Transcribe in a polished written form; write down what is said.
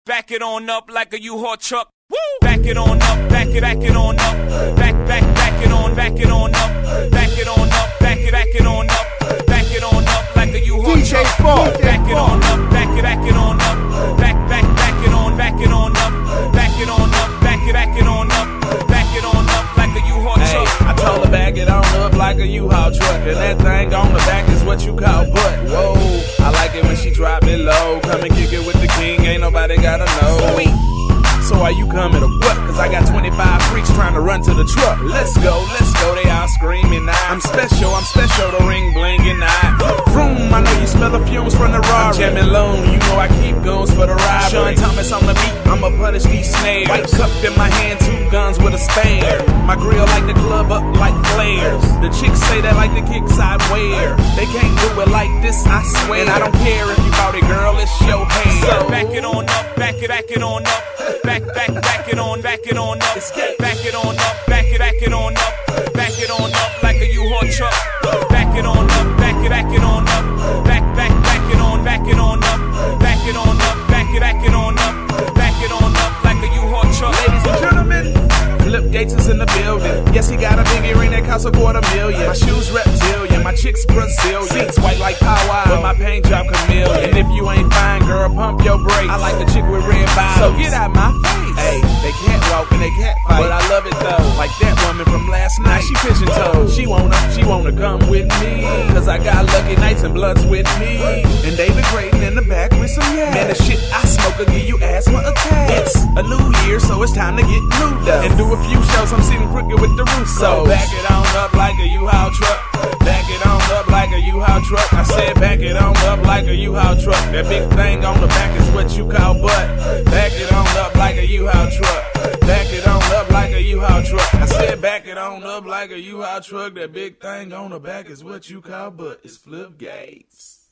back it on up like a U-Haul truck. Woo! Back it on up, back it on up. Back it on up. Back it on up, back it on up. Back it on up like a U-Haul DJ truck. Ball. Back it on up, back it on up. Back it on up. Back it on up, back it on up. Back it on up like a U-Haul truck. I told her back it on up like a U-Haul truck. And that thing on the back is what you call butt. Whoa, I like it when she drop it low. Come and kick it with the king, ain't nobody gotta know. Sweet. So are you coming or what? Cause I got 25 freaks trying to run to the truck. Let's go, they all screaming out. I'm special, the ring blinging out. Vroom, I know you smell the fumes from the Rari. I'm jamming low, you know I keep guns for the ride. Sean Thomas on the beat, I'ma punish these snares. White cup in my hand, 2 guns with a spare. My grill like the club up like flares. The chicks say they like the kicks I wear. They can't do it like this, I swear. And I don't care if you bought it, girl, it's your hair. So back it on up, back it on up. Back it on up. Back it on up, back it on up. Back it on up like a U-Haul truck. Back it on up, back it on up. Back it on up. Back it on up, back it on up. Back it on up like a U-Haul truck. Ladies and gentlemen, Flip Gates is in the building. Yes, he got a big earring that costs $250,000. My shoes reptilian, my chick's Brazilian. Seats white like powwow, but my paint job chameleon. And if you ain't fine, girl, pump your brakes. I like the chick with red bottoms, so get out my face. Hey, they can't walk and they can't fight, but I love it though. Like that woman from last night, she pigeon toed. She wanna come with me, cause I got lucky nights and blunts with me. And David Creighton in the back with some yak. Man, the shit I smoke will give you asthma attack. It's a new year, so it's time to get new though. And do a few shows, I'm sitting crooked with the roof. So back it on up like a U-Haul truck. Back it on up like a U-Haul truck. I said back it on up like a U-Haul truck. That big thing on the back is what you call butt. Back it on up like a U-Haul truck. Back it on up like a U-Haul truck. I said back it on up like a U-Haul truck. That big thing on the back is what you call butt. It's Flip Gates.